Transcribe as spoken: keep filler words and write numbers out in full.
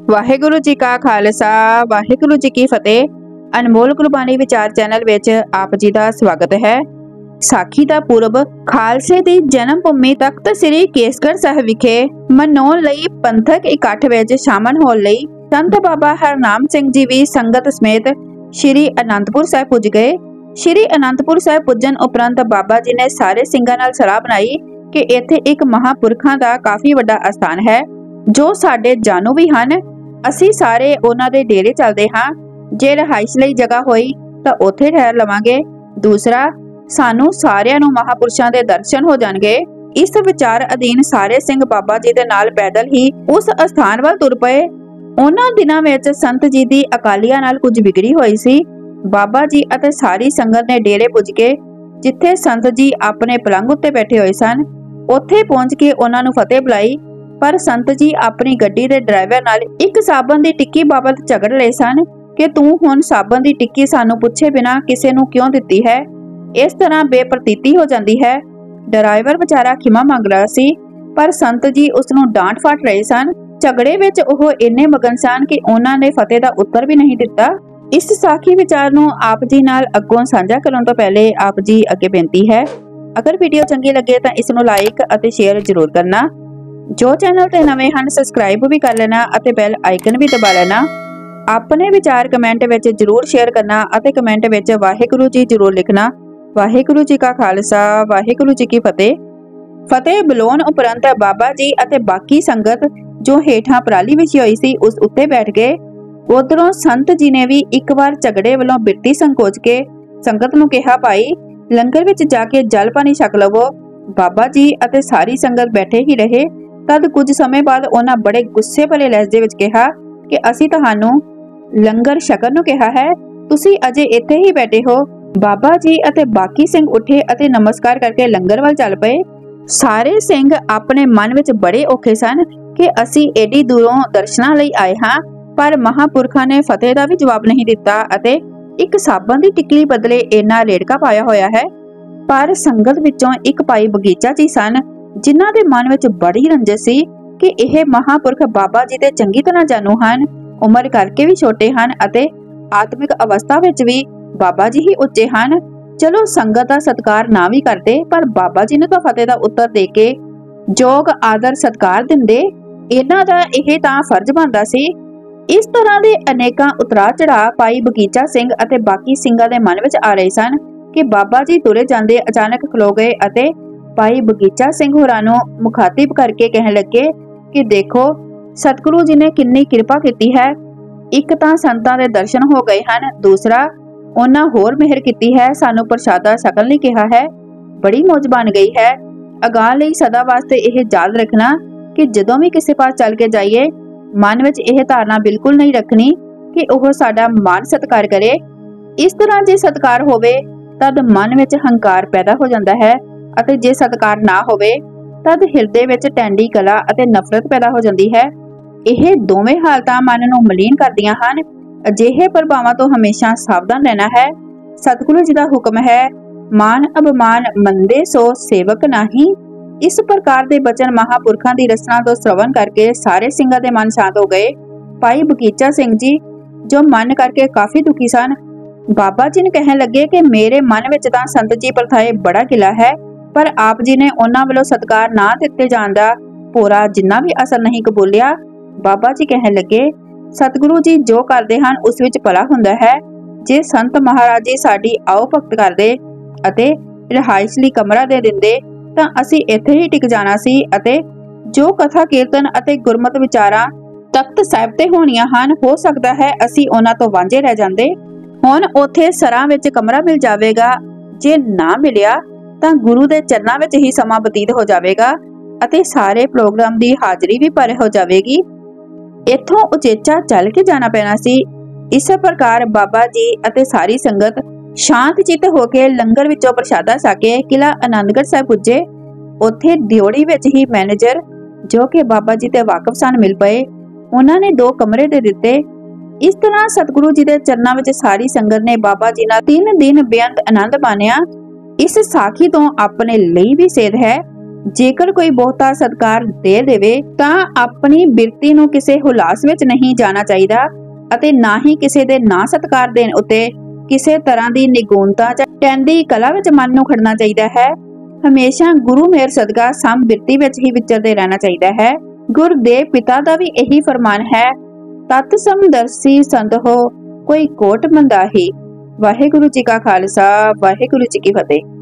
ਵਾਹਿਗੁਰੂ जी का खालसा वाहिगुरू जी की फतेह। अनमोल गुरबाणी विचार चैनल विच आप जी का स्वागत है। साखी का पूरब खालसे की जन्म भूमि तख्त श्री केसगढ़ साहिब विखे मनाउण लई पंथक इकट्ठ विच शामिल होण लई संत बाबा हरनाम सिंह जी भी संगत समेत श्री आनंदपुर साहिब पुज गए। श्री आनंदपुर साहिब पुजन उपरंत बाबा जी ने सारे सिंघां नाल सलाह बनाई कि इत्थे एक महापुरखां दा काफी वड्डा अस्थान है जो साडे जानू भी हन। असी सारे उन्हां दे डेरे चलदे हां। जे रहाइश लई जगह होई तां उत्थे ठहर लवांगे। दूसरा, सानू सारिआं नूं महापुरुषां दे दर्शन हो जाणगे। इस विचार अधीन सारे सिंह बाबा जी दे नाल पैदल ही उस अस्थान वल तुर पए। उन्हां दिनां विच संत जी दी अकालियां नाल कुछ बिगड़ी होई सी। बाबा जी अते सारी संगत ने डेरे पुज के जिथे संत जी अपने पलंग उत्ते बैठे होए सन उत्थे पहुंच के उन्हां नूं फतेह बुलाई। पर संत जी अपनी गड्डी दे ड्राइवर नाल एक साबन दी टिक्की बाबत झगड़ रहे सन कि तू हुण साबन दी टिक्की सानू पुछे बिना किसे नूं क्यों दित्ती है। इस तरह बेप्रतीति हो जाती है। ड्राइवर बेचारा खिमा मंग रहा सी पर संत जी उसनूं डांट फाट रहे सन। झगड़े विच ओह इन्ने मगन सन कि उन्हां ने फतेह दा उत्तर भी नहीं दिता। इस साखी विचार नूं आप जी नाल अग्गों साझा करन तो पहले आप जी अगे बेनती है, अगर वीडियो चंगी लगे तां इस नूं लाइक अते शेयर जरूर करना। जो चैनल ते नवे हन सबसक्राइब भी कर लेना अते बेल आइकन भी दबा लेना। अपने विचार कमेंट विच जरूर शेयर करना अते कमेंट विच वाहिगुरू जी जरूर लिखना। वाहिगुरू जी का खालसा वाहिगुरू जी की फतेह। फतेह बुलाउण उपरंत बाबा जी अते बाकी संगत जो हेठां पराली विछी होई सी उस उत्ते बैठ गए। उधरों संत जी ने भी एक बार झगड़े वालों बिरती संकोच के संगत नूं कहा, भाई लंगर विच जाके जल पानी छक लवो। बाबा जी अते सारी संगत बैठे ही रहे। तद कुछ समय बाद उन्हां बड़े गुस्से भले लहजे विच कहा कि असीं तुहानूं लंगर छकण नूं कहा है, तुसीं अजे इत्थे ही बैठे हो। बाबा जी अते बाकी सिंह उठे अते नमस्कार करके लंगर वल चल पए। सारे सिंह अपने मन विच बड़े औखे सन कि असीं एडी दूरों दर्शनां लई आए हां, पर महापुरखां ने फतेह दा भी जवाब नहीं दिता अते एक साबन दी टिकली बदले इन्ना रेड़का पाया होया है। पर संगत विचों एक भाई बगीचा जी सन जिन्हां दे मन विच बड़ी रंजस सी कि यह महापुरख बाबा जी दे चंगी तरह जानू हन, उम्र करके भी छोटे हन अते आत्मिक अवस्था विच भी बाबा जी ही उच्चे हन। चलो संगत दा सत्कार ना भी करते पर बाबा जी ने तो फतेह दा उत्तर दे के जोग आदर सत्कार दिंदे। इन्हां दा यह तां फर्ज बनदा सी। इस तरह दे अनेकां उतरा चढ़ा पाई बगीचा सिंह अते बाकी सिंघां दे मन विच आ रहे सन कि बाबा जी तुरे जांदे अचानक खलो गए अते भाई बगीचा सिंह होरां नूं मुखातिब करके कहण लगे कि देखो सतगुरु जी ने किन्नी किरपा कीती है। एक तां संतां दे दर्शन हो गए हन, दूसरा उन्हां होर मेहर कीती है, सानू प्रसादा सकल लई कहा है। बड़ी मौज बन गई है। अगां लई सदा वास्ते यह याद रखना कि जदों भी किसी पास चल के जाइए मन विच यह धारणा बिल्कुल नहीं रखनी कि ओह साडा मान सत्कार करे। इस तरह जे सत्कार होवे तद मन विच हंकार पैदा हो जाता है अते जे सत्कार ना होवे तद हिरदे विच टैंडी कला अते नफरत पैदा हो जाती है। यह दोवें हालतां मन नूं मलीन करदियां हन। अजिहे प्रभावां तो हमेशा सावधान रहना है। सतगुरु जी दा हुक्म है, मान अभिमान मंदे सो सेवक नाही। इस प्रकार दे बचन महापुरखां दी रचना तो श्रवण करके सारे सिंघां दे मन शांत हो गए। भाई बगीचा सिंह जी जो मन करके काफी दुखी सन, बाबा जी ने कहने लगे कि मेरे मन विच तां संत जी प्रथाए बड़ा गिला है, पर आप जी ने उन्हां वालों सत्कार ना दिते जाण दा पूरा जिन्ना भी असर नहीं कबूलिया। बाबा जी कहने लगे, सतगुरु जी जो करदे हन उस विच भला हुंदा है। जे संत महाराज जी साडी आओ भगत करदे अते रहाइश लई कमरा दे दिंदे तां असीं इत्थे ही टिक जाना सी अते जो कथा कीर्तन अते गुरमत विचारां तख्त साहिब ते होणीआं हन, हो सकदा है असीं उन्हां तो वांझे रह जांदे। हुण उत्थे सरां विच कमरा मिल जावेगा, जे ना मिलिया तां गुरु दे चरनां विच ही समा बतीत हो जावेगा अते सारे प्रोग्राम दी हाजरी भी भर हो जावेगी। इत्थों उचेचा चल के जाना पैना सी। इस प्रकार बाबा जी अते सारी संगत शांत चित होके लंगर विचों प्रसादा साके किला आनंदगढ़ साहिब पुजे। उत्थे दियोड़ी विच ही मैनेजर जो कि बाबा जी ते वाकफ सन मिल पए। उन्हां ने दो कमरे दे दिते। इस तरह सतगुरु जी दे चरनां विच सारी संगत ने बाबा जी नाल तीन दिन बेअंत आनंद मानिया। इस साखी तो अपने लिए भी सेध है। ਜੇਕਰ ਕੋਈ ਬਹੁਤਾ ਸਤਿਕਾਰ ਦੇ ਦੇਵੇ ਤਾਂ ਆਪਣੀ ਬਿਰਤੀ ਨੂੰ ਕਿਸੇ ਹੁਲਾਸ ਵਿੱਚ ਨਹੀਂ ਜਾਣਾ ਚਾਹੀਦਾ ਅਤੇ ਨਾ ਹੀ ਕਿਸੇ ਦੇ ਨਾ ਸਤਿਕਾਰ ਦੇਣ ਉੱਤੇ ਕਿਸੇ ਤਰ੍ਹਾਂ ਦੀ ਨਿਗੂਣਤਾ ਜਾਂ ਕਹਿੰਦੀ ਕਲਾ ਵਿੱਚ ਮਨ ਨੂੰ ਖੜਨਾ ਚਾਹੀਦਾ ਹੈ। ਹਮੇਸ਼ਾ ਗੁਰੂ ਮੇਹਰ ਸਦਕਾ ਸਮ ਬਿਰਤੀ ਵਿੱਚ ਹੀ ਵਿਚਰਦੇ ਰਹਿਣਾ ਚਾਹੀਦਾ ਹੈ। ਗੁਰਦੇਵ ਪਿਤਾ ਦਾ ਵੀ ਇਹੀ ਫਰਮਾਨ ਹੈ, ਤਤ ਸਮਦਰਸੀ ਸੰਤ ਹੋ ਕੋਈ ਕੋਟ ਮੰਦਾਹੀ। ਵਾਹਿਗੁਰੂ ਜੀ ਕਾ ਖਾਲਸਾ, ਵਾਹਿਗੁਰੂ ਜੀ ਕੀ ਫਤਿਹ।